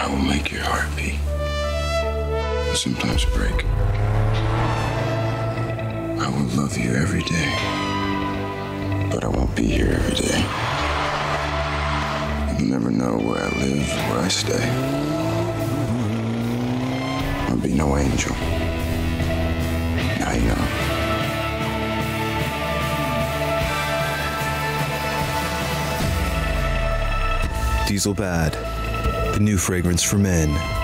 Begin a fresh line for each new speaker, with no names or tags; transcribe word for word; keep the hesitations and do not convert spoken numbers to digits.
I will make your heart beat, but sometimes break. I will love you every day, but I won't be here every day. You'll never know where I live, where I stay. I'll be no angel. Now you know.
Diesel Bad, the new fragrance for men.